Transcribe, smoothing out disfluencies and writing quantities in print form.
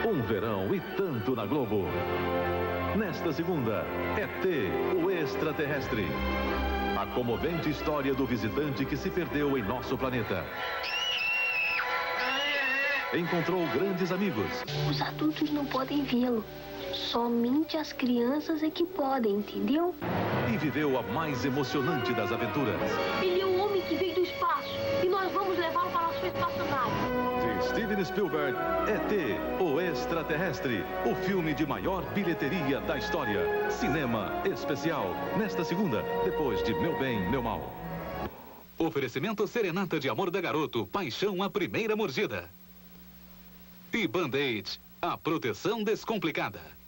Um verão e tanto na Globo. Nesta segunda, ET, o extraterrestre. A comovente história do visitante que se perdeu em nosso planeta. Encontrou grandes amigos. Os adultos não podem vê-lo. Somente as crianças é que podem, entendeu? E viveu a mais emocionante das aventuras. Ele é um homem que veio do espaço e nós vamos levá-lo para a sua espaçonave. De Steven Spielberg, ET, o extraterrestre. O filme de maior bilheteria da história. Cinema especial. Nesta segunda, depois de Meu Bem, Meu Mal. Oferecimento Serenata de Amor da Garoto. Paixão à primeira mordida. E Band-Aid, a proteção descomplicada.